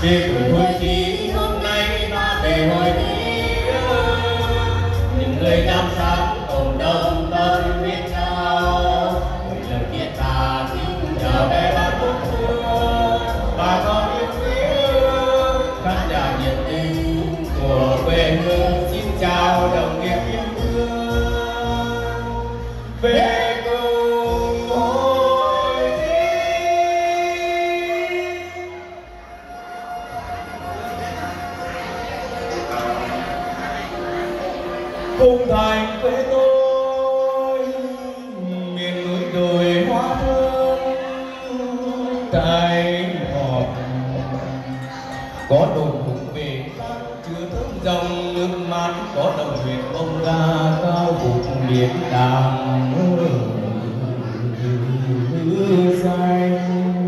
Về tuổi thôi thì hôm nay ta về hồi kia, những người nam sáng cộng đồng tâm biết nhau, người lời kia ta kính chào bé bác quốc thương, bà con yêu quý khán giả nhiệt tình của quê hương. Xin chào đồng nghiệp yêu thương về cùng hồi khung thành quê tôi, miền núi đồi hoa thơm cánh ngọt, có đồn hùng về chưa thơm dòng nước mát, có đồng huyệt bông ga cao vụt miền đàng xanh.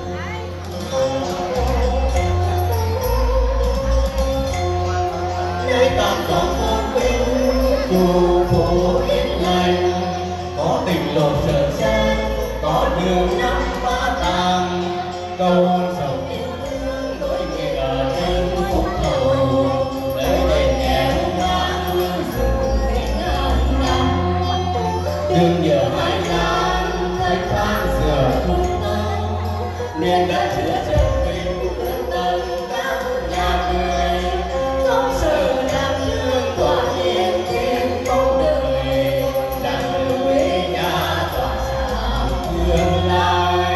Nơi tạm gió khu phố yên lành, có tình lộ sợ chân, có đường năm phá tàng, câu sầu yêu thương đôi người ở trên phúc hậu, lấy đèn kéo hoa hương rừng đến ngàn năm. Đường nhờ hai lan thanh thang rửa thung tâm, miền đất chứa chân tình thương tâm các nhà người, không sợ đam thương tỏa nhiên thiên công đời, đang đưa quê nhà tỏa sáng tương lai.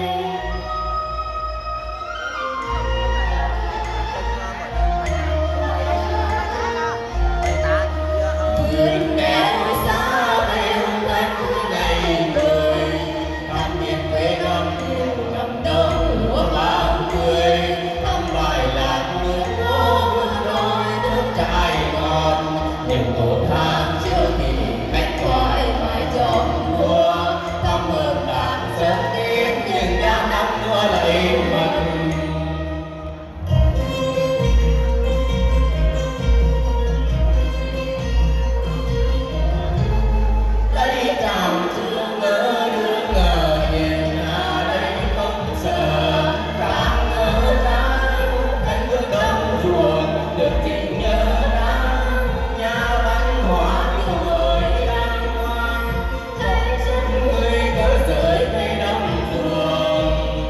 Vườn kéo xa về hương đất ngày đời, thăm miền quê năm năm đông mùa vàng tươi, thăm bài lạc nước phố vườn đồi nước trải ngọt, niềm tổ than chưa kỷ mách thoại phải cho mùa, thăm ơn đàn sớm đến những nhà năm mùa lạy mật. Đây chàng chưa ngỡ đứa ngờ hiền đây không sợ, càng ngỡ trang cánh bước đông ruộng được chỉnh nhớ đáng, nhà văn hóa yêu người đang ngoan, thấy chân người cớ rời cây đông ruộng,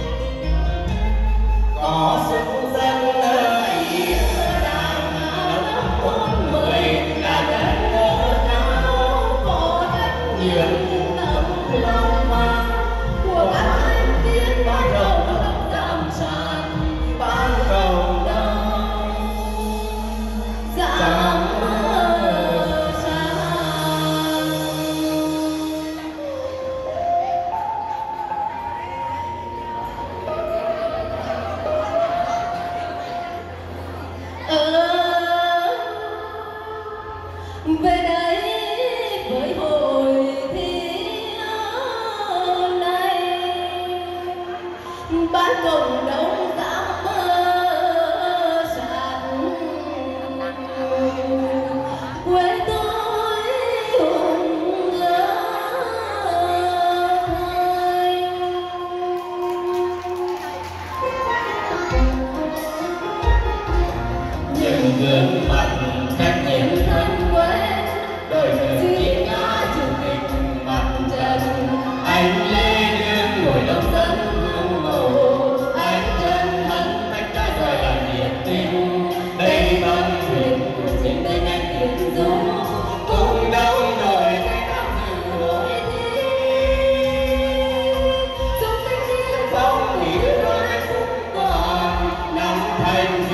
có sức dân nơi đàng đông bốn mười là đất ngỡ cao, có rất nhiều tâm lòng mang của các anh tiên ban đầu lòng giảm sàn ban cầu đông giảm sàn. Về đây với hồi thi này, ban cộng đồng giảm sàn, quê tôi hùng lớn những gương mặt trách nhiệm thân quê, đời người chỉ ngã chủ tịch mặt trận, anh Lê Đương ngồi đông dân hương mộ, anh chân thân tách ra rồi là nhiệt tình, đây tâm thuyền của chiến đây anh tiền dung, cùng đông đời cây nam dự hội thi, chung tích thiên phong thủy đôi phúc còn năm thành